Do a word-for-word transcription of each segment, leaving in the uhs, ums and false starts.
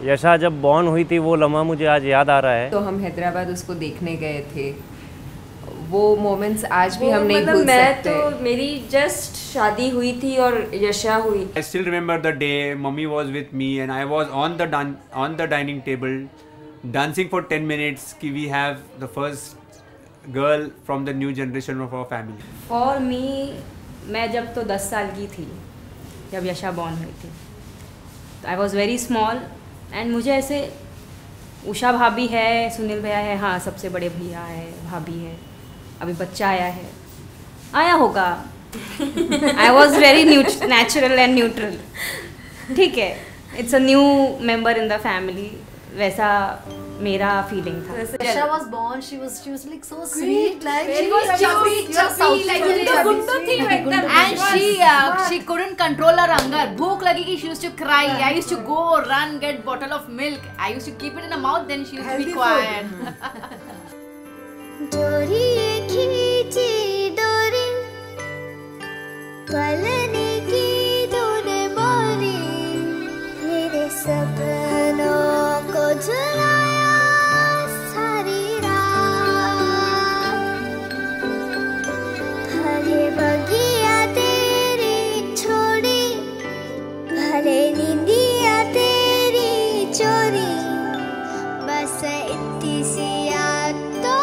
यशा जब बॉर्न हुई थी वो लम्हा मुझे आज याद आ रहा है। तो हम हैदराबाद उसको देखने गए थे, वो मोमेंट्स आज भी हम नहीं मतलब भूल मैं सकते। तो मेरी जस्ट शादी हुई थी और यशा हुई। I still remember the day mommy was with me and I was on the on the dining table dancing for ten minutes कि we have the first girl from the new generation of our family. For me, मैं जब तो दस साल की थी जब यशा बॉर्न हुई थी, I was very small and मुझे ऐसे उषा भाभी है, सुनील भैया है, हाँ सबसे बड़े भैया है, भाभी है, अभी बच्चा आया है, आया होगा। I was very natural and neutral, ठीक है, it's a new member in the family, वैसा मेरा फीलिंग था। Yasha was born, she was she was like so sweet, like she was chubby, chubby, like and she uh, she couldn't control her hunger. Bhook lagegi, she used to cry. I used to go run get bottle of milk. I used to keep it in her mouth, then she used to be quiet. डोरी खींची डोरी पलने की तूने बोली, मेरे सपनों को झुलाया सारी रात, भले बगिया तेरी छोड़ी, भले नींदिया तेरी चोरी, बस इतनी सी याद तो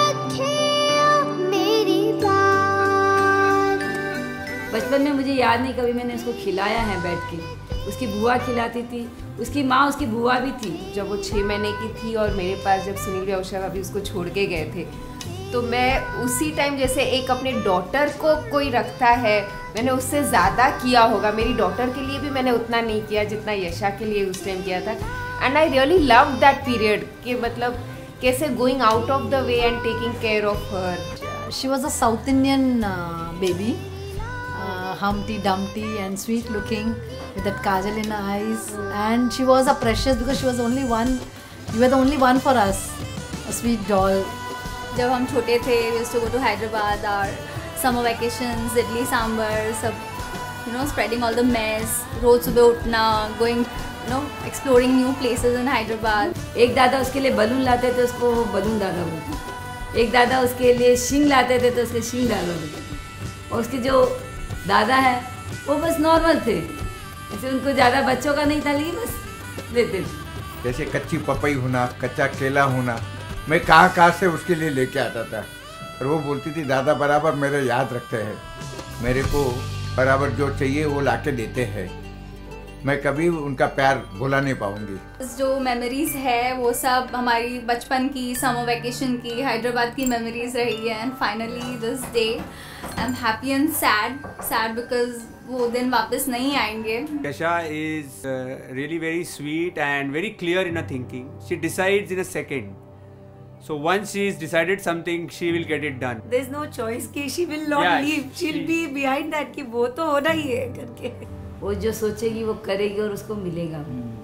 बचपन में मुझे याद नहीं कभी मैंने उसको खिलाया है बैठ के, उसकी बुआ खिलाती थी, उसकी माँ उसकी बुआ भी थी। जब वो छः महीने की थी और मेरे पास जब सुनील भैया उषा भाभी उसको छोड़ के गए थे, तो मैं उसी टाइम जैसे एक अपने डॉटर को कोई रखता है, मैंने उससे ज़्यादा किया होगा। मेरी डॉटर के लिए भी मैंने उतना नहीं किया जितना यशा के लिए उस टाइम किया था। And I really love that period कि मतलब कैसे going out of the way and taking care of her. She was a South Indian uh, baby, uh, Humpty Dumpty and sweet looking with that kajal in her eyes, and she was a precious because she was only one. You were the only one for us, a sweet doll. जब हम छोटे थे, we used to go to Hyderabad और summer vacations, idli sambar, सब, you know, spreading all the mess. रोज सुबह उठना, going, you know, exploring new places in Hyderabad. एक दादा उसके लिए बलून लाते थे, उसको बलून दादा बोलते थे। एक दादा उसके लिए शींग लाते थे तो उसके शींग दादा बोलते थे। और उसके जो दादा है वो बस नॉर्मल थे, जैसे उनको ज़्यादा बच्चों का नहीं था, लेकिन बस देते थे। जैसे कच्ची पपई होना, कच्चा केला होना, मैं कहाँ कहाँ से उसके लिए लेके आता था, और वो बोलती थी दादा बराबर मेरे याद रखते हैं, मेरे को बराबर जो चाहिए वो लाके देते हैं, मैं कभी उनका प्यार भुला नहीं पाऊंगी। जो मेमोरीज है वो सब हमारी बचपन की, समर वेकेशन की, हैदराबाद की मेमोरीज रही है। And finally this day I am happy and sad, sad because वो दिन वापस नहीं आएंगे। Yasha is uh, really very sweet and very clear in her thinking. She decides in a second. So once she has decided something, she will get it done. There is no choice कि she will not Yeah, leave. She'll she- be behind that कि वो तो होना ही है करके। वो जो सोचेगी वो करेगी और उसको मिलेगा।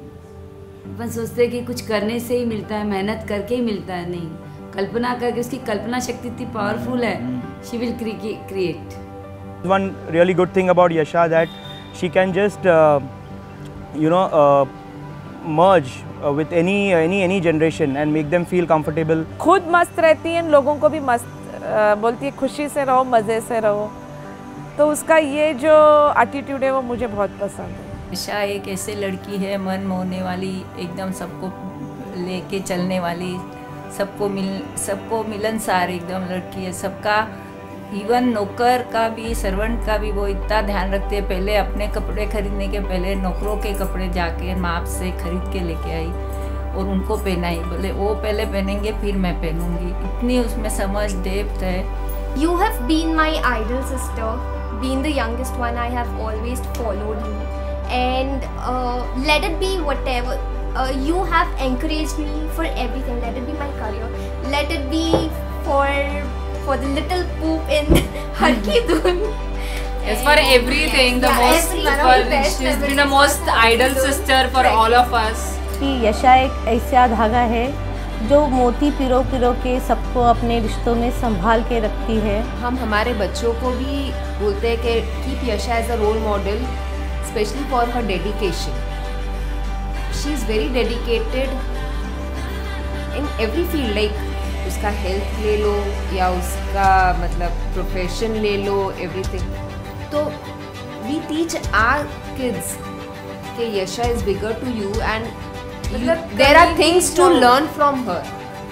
अपन सोचते हैं कि कुछ करने से ही मिलता है, मेहनत करके ही मिलता है, नहीं, कल्पना करके, उसकी कल्पना शक्ति इतनी पावरफुल है, she will create. One really good thing about Yasha that she can just uh, you know uh, merge uh, with any any any generation and make them feel comfortable. खुद मस्त रहती है, लोगों को भी मस्त uh, बोलती है खुशी से रहो, मज़े से रहो, तो उसका ये जो एटीट्यूड है वो मुझे बहुत पसंद है। यशा एक ऐसे लड़की है, मन मोहने वाली, एकदम सबको लेके चलने वाली, सबको मिल सबको मिलनसार एकदम लड़की है, सबका इवन नौकर का भी, सर्वेंट का भी वो इतना ध्यान रखते हैं। पहले अपने कपड़े खरीदने के पहले नौकरों के कपड़े जाके माप से खरीद के लेके आई और उनको पहनाई, बोले वो पहले पहनेंगे फिर मैं पहनूंगी, इतनी उसमें समझ डेप्थ है। You have been my idol, sister. Being the youngest one, I have always followed you, and uh, let it be whatever. Uh, you have encouraged me for everything. Let it be my career. Let it be for for the little poop in Har Ki Dhoon. Yes, for everything, the Yeah, most, every- for, one of the best she's been the memories most of Har Ki idol Dhoon. sister for Right. all of us. कि यशा एक ऐसा धागा है जो मोती पिरो पिरो के सबको अपने रिश्तों में संभाल के रखती है। हम हमारे बच्चों को भी बोलते हैं कि keep Yasha as a role model, specially for her dedication. she is very dedicated in every field, like उसका health ले लो या उसका मतलब profession ले लो, everything. तो we teach our kids कि Yasha is bigger to you and you, there are things to learn from her.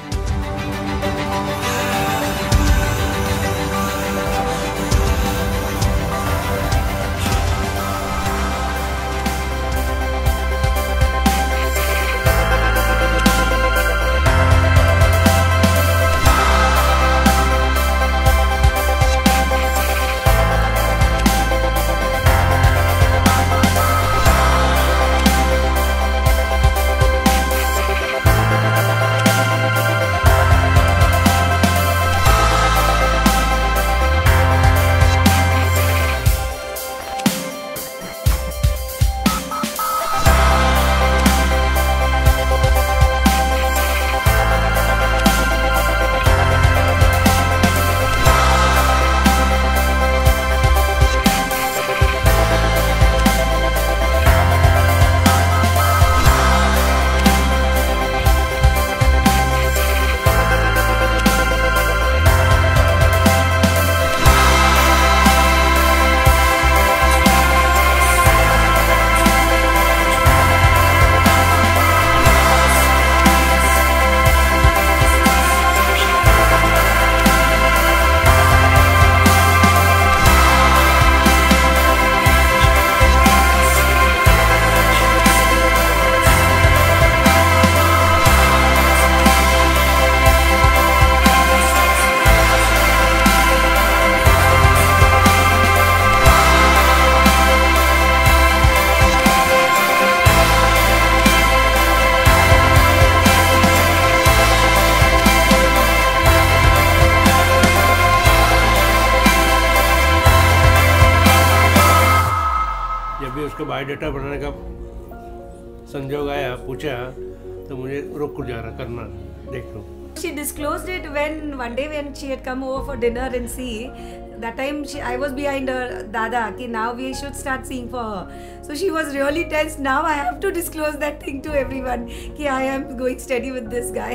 Biodata बनाने का संजोग आया, पूछा तो मुझे रोक को जा रहा करना, देख लो. She disclosed it when one day when she had come over for dinner and see. That time she, I was behind her dada कि now we should start seeing for her. So she was really tense. Now I have to disclose that thing to everyone कि I am going steady with this guy.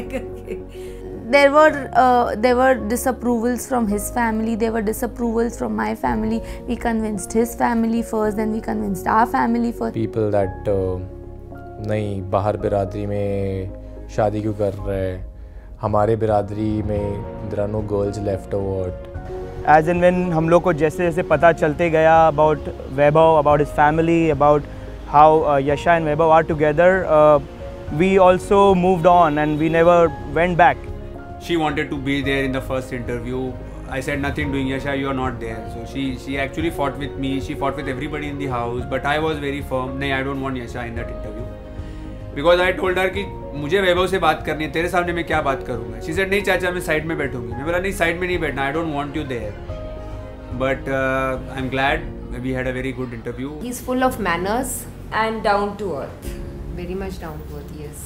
There were uh, there were disapprovals from his family. There were disapprovals from my family. We convinced his family first, then we convinced our family first. People that uh, नहीं बाहर बिरादरी में शादी क्यों कर रहे हैं, हमारे बिरादरी में there are no girls left over. As and when हम लोग को जैसे जैसे पता चलते गया about Vaibhav, about his family, about how uh, Yasha and Vaibhav are together, uh, we also moved on and we never went back. She wanted to be there in the first interview. I said nothing doing, Yasha, you are not there. So she she actually fought with me. She fought with everybody in the house. But I was very firm. No, I don't want Yasha in that interview. Because I told her कि मुझे वैभव से बात करनी है, तेरे सामने मैं क्या बात करूँगा. She said नहीं चाचा मैं साइड में बैठूँगी. मैं बोला नहीं साइड में नहीं बैठना. I don't want you there. But uh, I'm glad we had a very good interview. He's full of manners and down to earth. Very much down to earth, yes.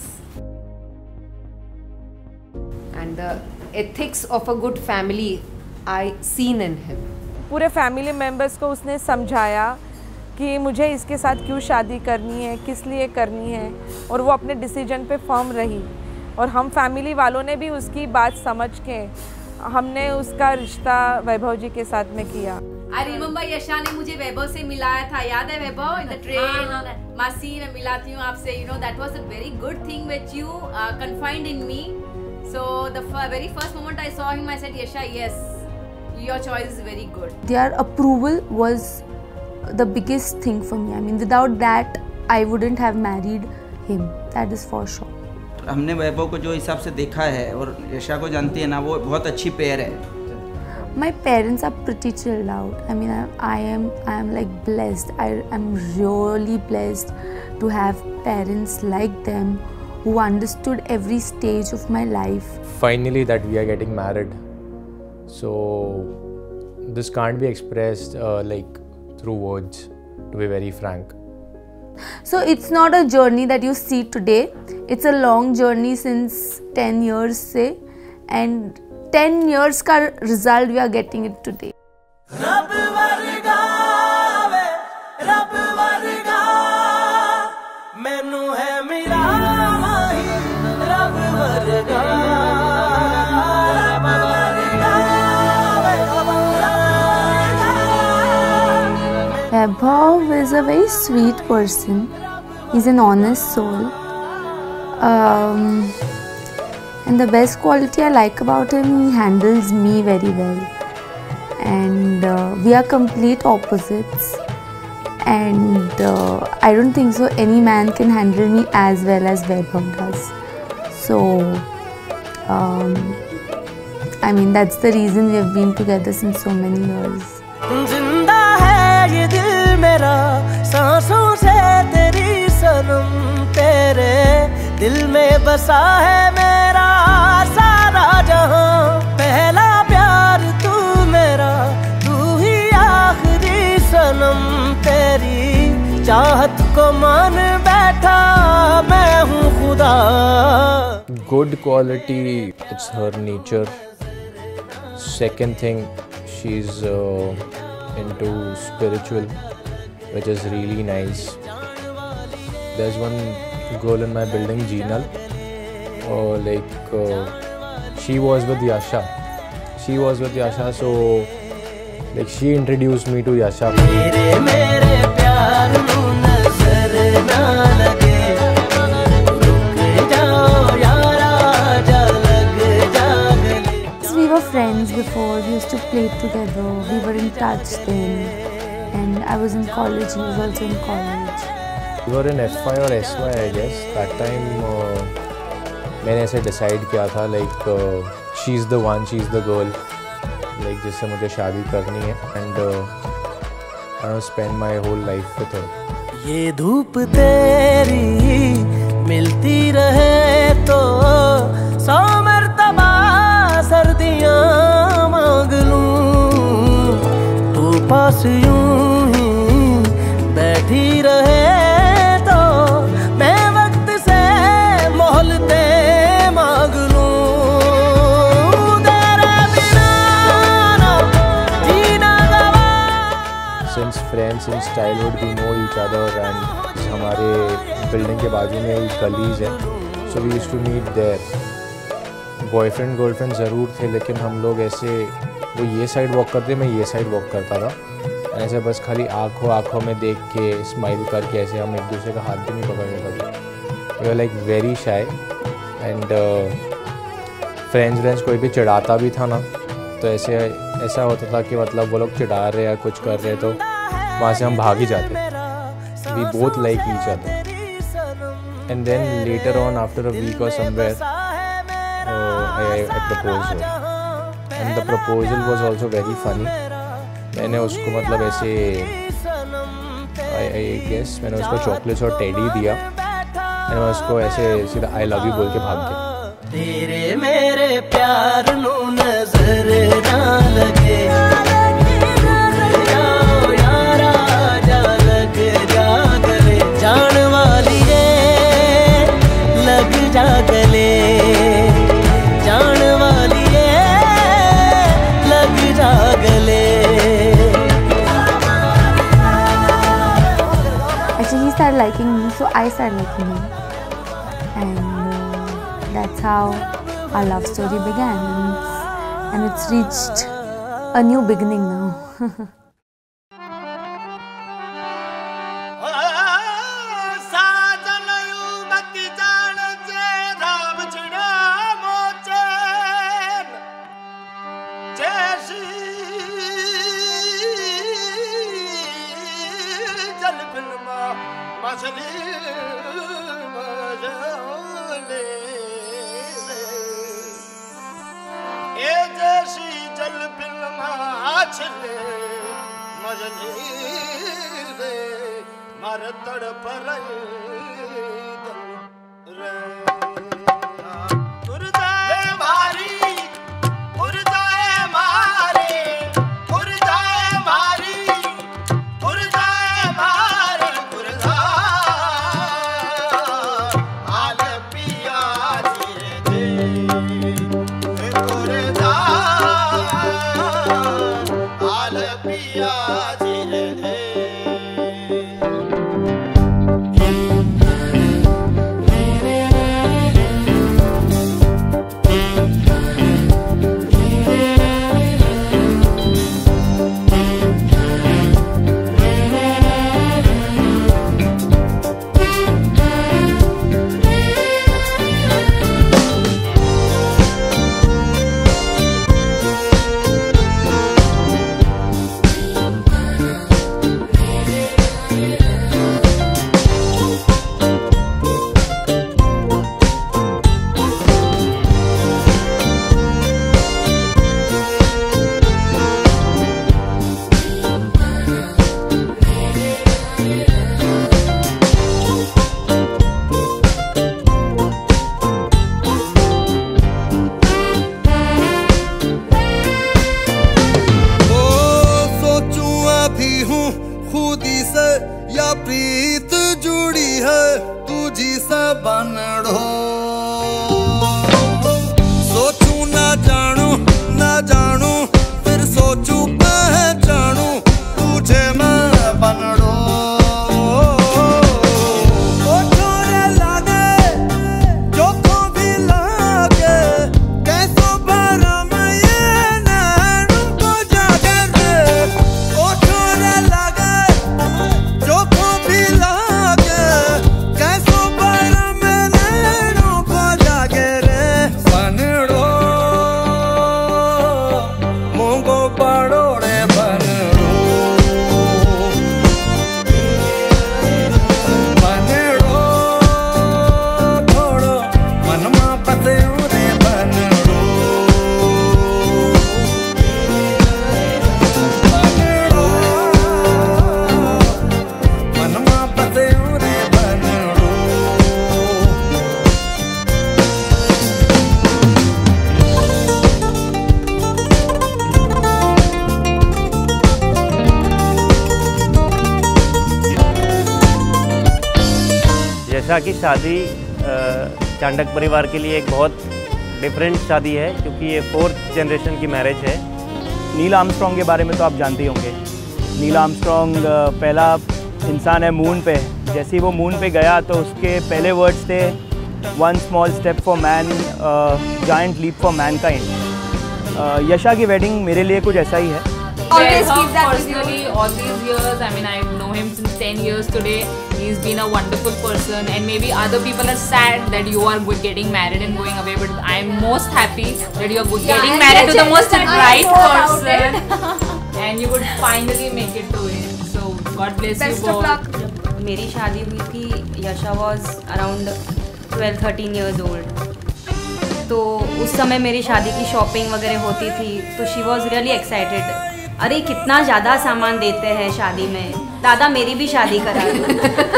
And the ethics of a good family I seen in him. पूरे family members को उसने समझाया कि मुझे इसके साथ क्यों शादी करनी है, किस लिए करनी है, और वो अपने डिसीजन पे फर्म रही. और हम फैमिली वालों ने भी उसकी बात समझ के हमने उसका रिश्ता वैभव जी के साथ में किया. I remember यशा ने मुझे वैभव से मिलाया था, याद है वैभव? In the train, मासी मैं मिलाती हूँ आपसे. You know that was a very good thing which you uh, confined in me. So the very first moment I saw him, I said, Yasha, yes, your choice is very good. Their approval was the biggest thing for me. I mean, without that, I wouldn't have married him. That is for sure. हमने वैभव को जो हिसाब से देखा है और यशा को जानती है ना, वो बहुत अच्छी पेयर है. My parents are pretty chilled out. I mean, I, I am I am like blessed. I am really blessed to have parents like them who understood every stage of my life. Finally, that we are getting married. So this can't be expressed uh, like through words, to be very frank. So it's not a journey that you see today. It's a long journey since ten years, say, and ten years ka result we are getting it today. मैनू है मेरा Vaibhav is a very sweet person. He's an honest soul. Um, and the best quality I like about him, he handles me very well. And uh, we are complete opposites. And uh, I don't think so any man can handle me as well as Vaibhav does. So, um, I mean, that's the reason we have been together since so many years. जिंदा है ये दिल मेरा सांसों से तेरी सनम तेरे दिल में बसा है मेरा सारा जहां पहला प्यार तू मेरा तू ही आखिरी सनम तेरी चाहत को मान बैठा मैं हूँ खुदा. Good quality, it's her nature. Second thing, she's uh, into spiritual, which is really nice. There's one girl in my building, Jinal, uh, like uh, she was with Yasha. She was with Yasha, so like she introduced me to Yasha. We were friends before, we used to play together, we were in touch then, and I was in college, he was also in college. We were in F Y or S Y, I guess. That time, uh, मैंने ऐसे decide किया था, like uh, she's the one, she's the girl, like जिससे मुझे शादी करनी है, and uh, I want to spend my whole life with her. ये धूप तेरी मिलती रहे तो सौ मर्तबा सर्दियाँ मांग लूँ तू पास यूं ही बैठी रहे तो मैं वक्त से मोहलते मांग लूँ तेरे बिना ना जीना गवा. Since friends since childhood we know each other and हमारे बिल्डिंग के बाजू में एक गलीज है, so we used to meet there. Boyfriend girlfriend ज़रूर थे, लेकिन हम लोग ऐसे वो ये साइड वॉक करते, मैं ये साइड वॉक करता था. ऐसे बस खाली आँखों आँखों में देख के स्माइल करके ऐसे हम एक दूसरे का हाथ भी नहीं पकड़ने लगे. We are like very shy and friends friends कोई भी चिढ़ाता भी था ना, तो ऐसे ऐसा होता था कि मतलब वो लोग चिढ़ा रहे या कुछ कर रहे तो वहाँ से हम भाग ही जाते. We both like each other. And then later on after a week और somewhere I, I proposed her, and the proposal was also very funny. मैंने उसको मतलब ऐसे I, I guess मैंने उसको चॉकलेट्स और टेडी दिया, मैंने उसको ऐसे सीधा I love you बोल के भाग गया. तेरे मेरे प्यार नू नजर ना लगे जाओ यारा जा लग जा गले जान वाली है लग जा गले जान वाली है लग जा गले. Actually, he started liking me, so I started liking him, and uh, that's how our love story began, and it's, and it's reached a new beginning now. खुदी से या प्रीत जुड़ी है तुझी से बनड़ो सोचूं ना जानू ना जानू फिर सोचूं पहचानू तुझे मैं बनड़ो यशा की शादी चांडक परिवार के लिए एक बहुत डिफरेंट शादी है क्योंकि ये फोर्थ जनरेशन की मैरिज है। नील आर्मस्ट्रॉन्ग के बारे में तो आप जानते ही होंगे। नील आर्मस्ट्रॉन्ग पहला इंसान है मून पे। जैसे ही वो मून पे गया तो उसके पहले वर्ड्स थे one small step for man giant leap for mankind. Yasha की वेडिंग मेरे लिए कुछ ऐसा ही है। Always keep that personally all these years. I mean, I know him since ten years today. He's been a wonderful person, and maybe other people are sad that you are getting married and going away. But I'm most happy that you are getting yeah, married to the most right person, and you would finally make it to it. So God bless Best you both. Best of luck. मेरी शादी हुई थी, यशा was around twelve thirteen years old. तो उस समय मेरी शादी की शॉपिंग वगैरह होती थी, तो she was really excited. अरे कितना ज़्यादा सामान देते हैं शादी में, दादा मेरी भी शादी करा दो।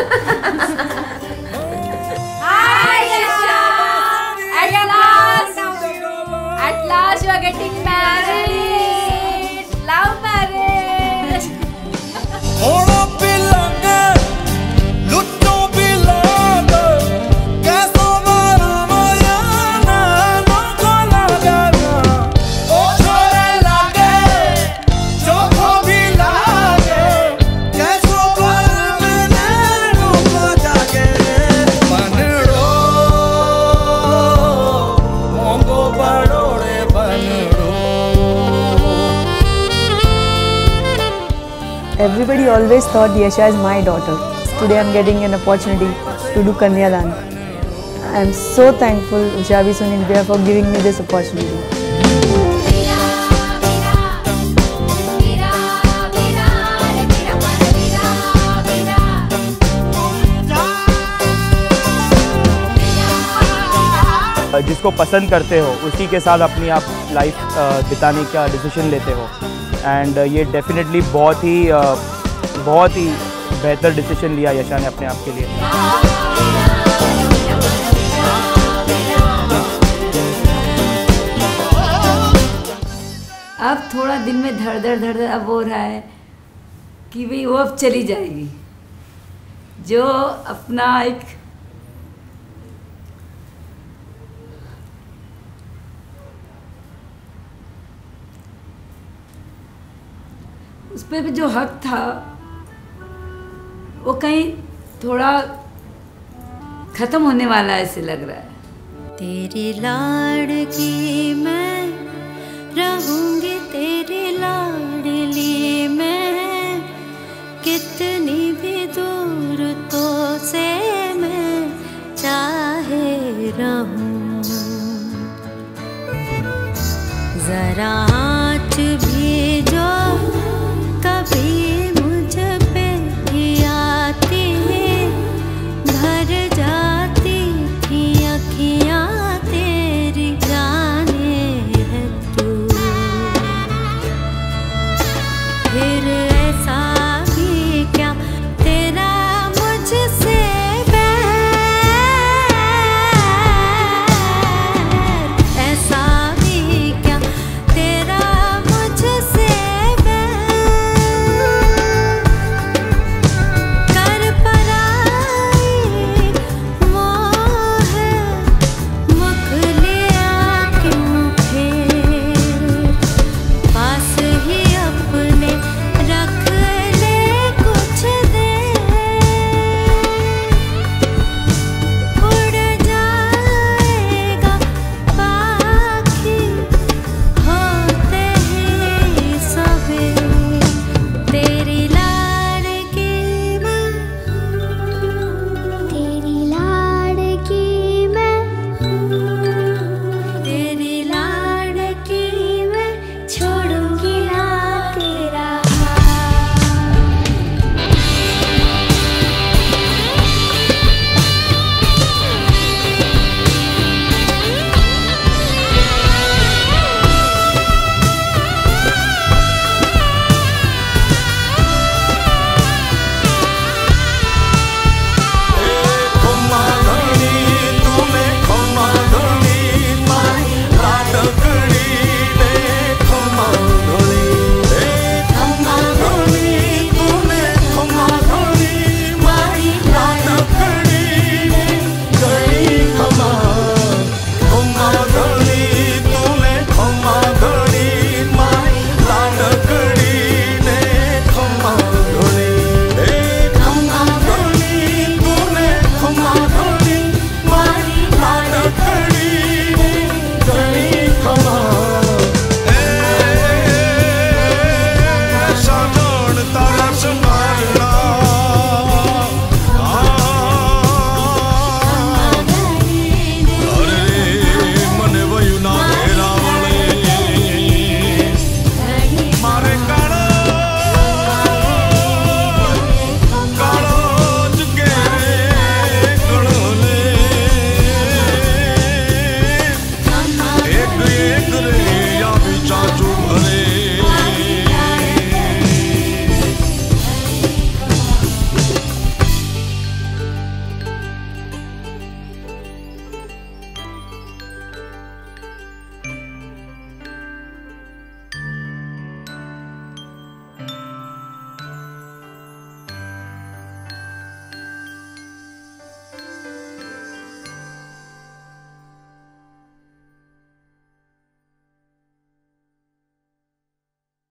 Hi Yasha! At last, at last you are getting married. Love marriage. होड़ो पिलांगे, लुट्टो पिलांगे, कैसो मरमाया ना नको लगाना, ओ छोरे लागे, चोखो भी लागे, कैसो मरमाया नको जागे, बनड़ो, मोंगो बड़ोड़े बनड़ो। Everybody always thought Yasha is my daughter. Today I'm getting an opportunity to do Kanyadan. I am so thankful Ushabi Sunil Bhaiya for giving me this opportunity. जिसको पसंद करते हो उसी के साथ अपनी आप लाइफ बिताने का डिसीजन लेते हो एंड ये डेफिनेटली बहुत ही बहुत ही बेहतर डिसीजन लिया यशा ने अपने आप के लिए। अब थोड़ा दिन में धड़ धड़ धड़ धड़ अब हो रहा है कि भाई वो अब चली जाएगी, जो अपना एक उस पर भी जो हक था वो कहीं थोड़ा खत्म होने वाला ऐसे लग रहा है। तेरी लाड़की मैं रहूंगी, तेरी लाडली मैं, कितनी भी दूर तो से मैं चाहे रहूं, जरा